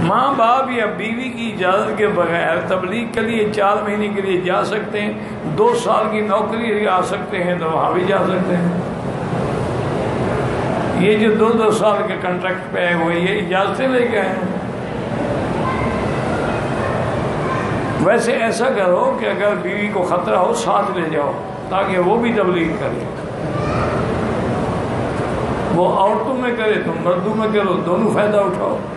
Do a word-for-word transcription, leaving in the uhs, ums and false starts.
माँ बाप या बीवी की इजाज़त के बगैर तबलीग के लिए चार महीने के लिए जा सकते हैं, दो साल की नौकरी आ सकते हैं तो वहाँ भी जा सकते हैं। ये जो दो दो साल के कॉन्ट्रैक्ट पे आए हुए ये इजाज़तें लेके आए हैं। वैसे ऐसा करो कि अगर बीवी को ख़तरा हो साथ ले जाओ ताकि वो भी तबलीग करे। वो औरतों में करे तुम मर्दों में करो, दोनों फ़ायदा उठाओ।